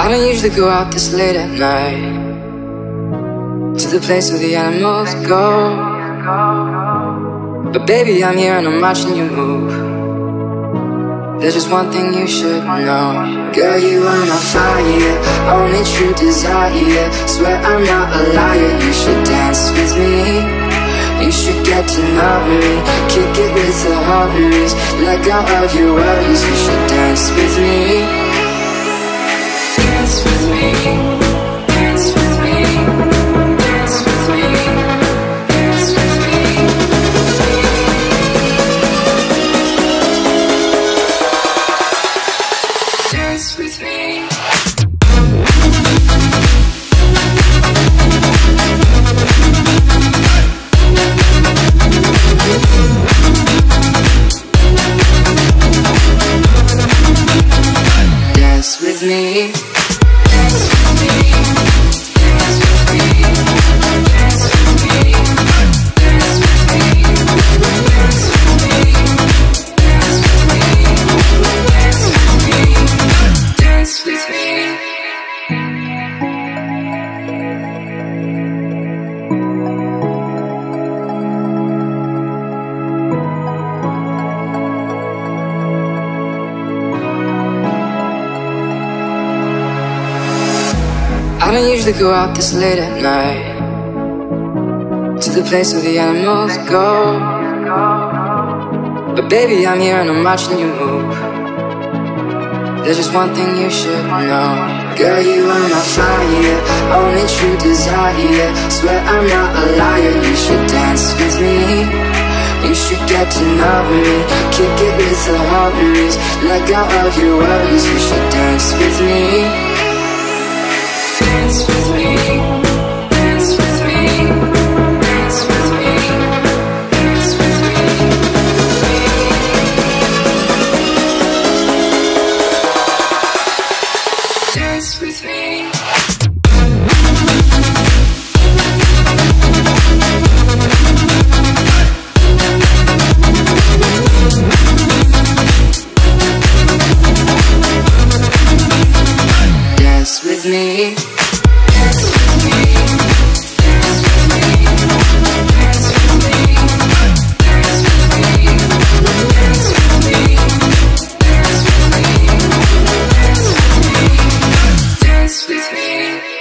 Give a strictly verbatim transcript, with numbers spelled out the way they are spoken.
I don't usually go out this late at night, to the place where the animals go. But baby, I'm here and I'm watching you move. There's just one thing you should know. Girl, you are my fire, only true desire. Swear I'm not a liar, you should dance with me. You should get to know me, kick it with the homies. Let go of your worries, you should dance with me. Dance with me, dance with me, dance with me, dance with me. Dance with me. Dance with me. I don't usually go out this late at night, to the place where the animals go. But baby, I'm here and I'm watching you move. There's just one thing you should know. Girl, you are my fire, only true desire. Swear I'm not a liar, you should dance with me. You should get to know me, kick it with the homies. Let go of your worries, you should dance with me. Dance with me, dance with me, dance with me, dance with me. Dance with me. Dance with me. Dance with me.